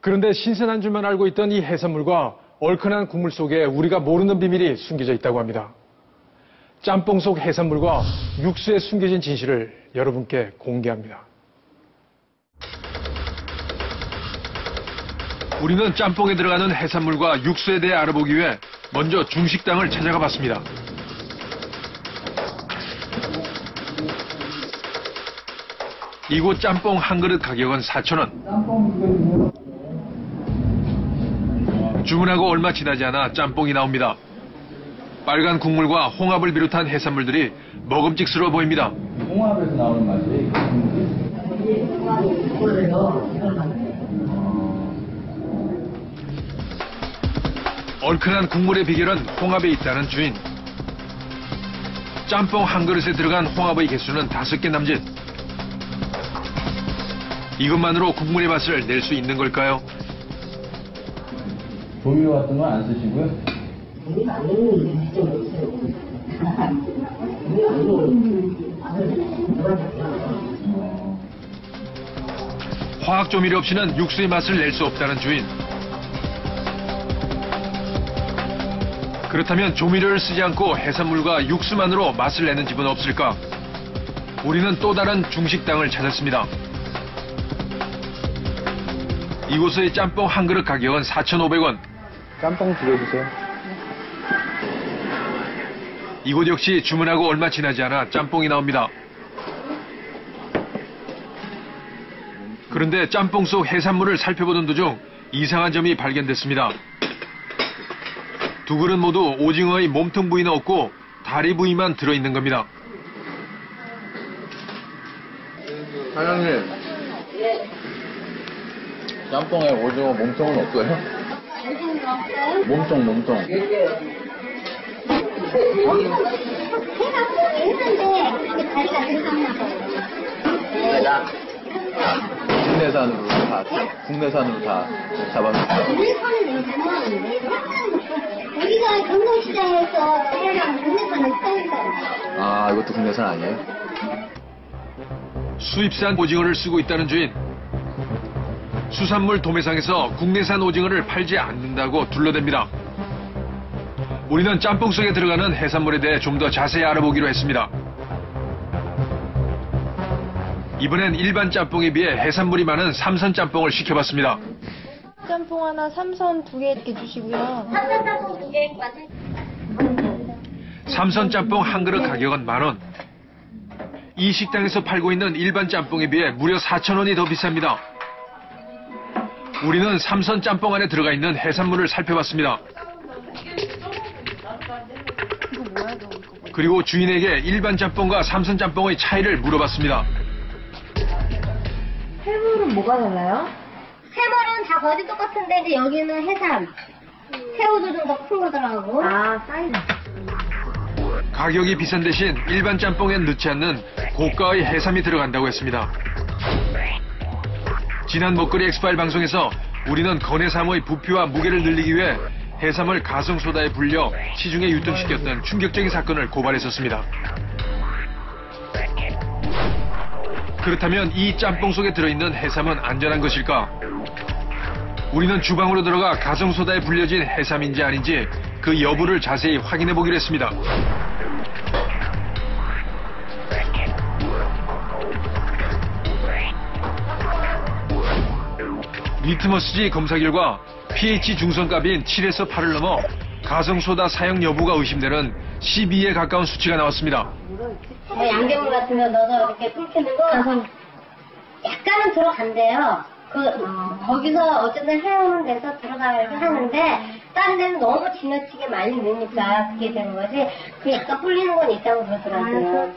그런데 신선한 줄만 알고 있던 이 해산물과 얼큰한 국물 속에 우리가 모르는 비밀이 숨겨져 있다고 합니다. 짬뽕 속 해산물과 육수에 숨겨진 진실을 여러분께 공개합니다. 우리는 짬뽕에 들어가는 해산물과 육수에 대해 알아보기 위해 먼저 중식당을 찾아가 봤습니다. 이곳 짬뽕 한 그릇 가격은 4,000원. 주문하고 얼마 지나지 않아 짬뽕이 나옵니다. 빨간 국물과 홍합을 비롯한 해산물들이 먹음직스러워 보입니다. 홍합에서 나오는 맛이 얼큰한 국물의 비결은 홍합에 있다는 주인. 짬뽕 한 그릇에 들어간 홍합의 개수는 5개 남짓. 이것만으로 국물의 맛을 낼 수 있는 걸까요? 조미료 같은 건 안 쓰시고요? 화학 조미료 없이는 육수의 맛을 낼 수 없다는 주인. 그렇다면 조미료를 쓰지 않고 해산물과 육수만으로 맛을 내는 집은 없을까? 우리는 또 다른 중식당을 찾았습니다. 이곳의 짬뽕 한 그릇 가격은 4,500원. 짬뽕 2개 주세요. 이곳 역시 주문하고 얼마 지나지 않아 짬뽕이 나옵니다. 그런데 짬뽕 속 해산물을 살펴보던 도중 이상한 점이 발견됐습니다. 두 그릇 모두 오징어의 몸통 부위는 없고 다리 부위만 들어있는 겁니다. 사장님, 짬뽕에 오징어 몸통은 없어요? 몸통. 있는데 다리가 들어갔나 봐요. 국내산으로 다 잡아놨어요. 우리가 경동시장에서 해랑 국내산을 사니까요. 아, 이것도 국내산 아니에요? 수입산 오징어를 쓰고 있다는 주인. 수산물 도매상에서 국내산 오징어를 팔지 않는다고 둘러댑니다. 우리는 짬뽕 속에 들어가는 해산물에 대해 좀 더 자세히 알아보기로 했습니다. 이번엔 일반 짬뽕에 비해 해산물이 많은 삼선 짬뽕을 시켜봤습니다. 짬뽕 하나, 삼선 2개 이렇게 주시고요. 삼선 짬뽕 2개 맞아요. 삼선 짬뽕 한 그릇 가격은 10,000원. 이 식당에서 팔고 있는 일반 짬뽕에 비해 무려 4,000원이 더 비쌉니다. 우리는 삼선 짬뽕 안에 들어가 있는 해산물을 살펴봤습니다. 그리고 주인에게 일반 짬뽕과 삼선 짬뽕의 차이를 물어봤습니다. 해물은 뭐가 달라요? 해물은 다 거의 똑같은데 이제 여기는 해삼. 새우도 좀 더 큰 거더라고. 아, 사이즈. 가격이 비싼 대신 일반 짬뽕엔 넣지 않는 고가의 해삼이 들어간다고 했습니다. 지난 먹거리 엑스파일 방송에서 우리는 건해삼의 부피와 무게를 늘리기 위해 해삼을 가성소다에 불려 시중에 유통시켰던 충격적인 사건을 고발했었습니다. 그렇다면 이 짬뽕 속에 들어있는 해삼은 안전한 것일까? 우리는 주방으로 들어가 가성소다에 불려진 해삼인지 아닌지 그 여부를 자세히 확인해 보기로 했습니다. 리트머스지 검사 결과 pH 중성값인 7에서 8을 넘어 가성소다 사용 여부가 의심되는 12에 가까운 수치가 나왔습니다. 양념 같은 거 넣어서 이렇게 불키는 거 약간은 들어간대요. 거기서 어쨌든 해오는 데서 들어가려고 하는데 딴 데는 너무 지나치게 많이 넣으니까 그게 되는 거지. 그 약간 불리는 건 있다고 그러더라고요.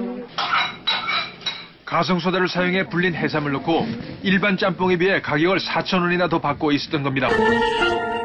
가성소다를 사용해 불린 해삼을 넣고 일반 짬뽕에 비해 가격을 4,000원이나 더 받고 있었던 겁니다.